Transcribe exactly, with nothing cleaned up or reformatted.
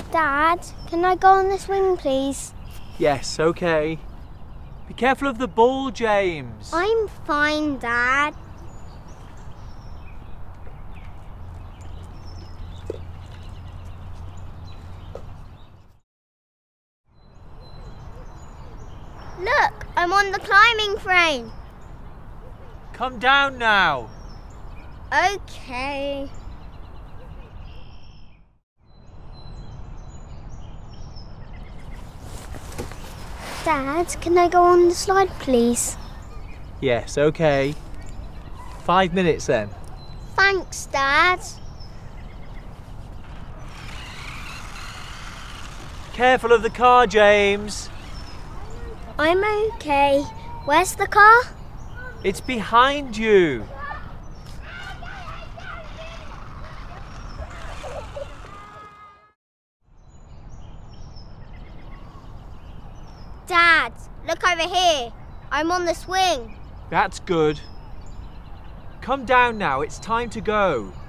Dad, can I go on the swing, please? Yes, okay. Be careful of the ball, James. I'm fine, Dad. Look, I'm on the climbing frame. Come down now. Okay. Dad, can I go on the slide, please? Yes, okay. Five minutes then. Thanks, Dad. Careful of the car, James. I'm okay. Where's the car? It's behind you. Dad, look over here. I'm on the swing. That's good. Come down now, it's time to go.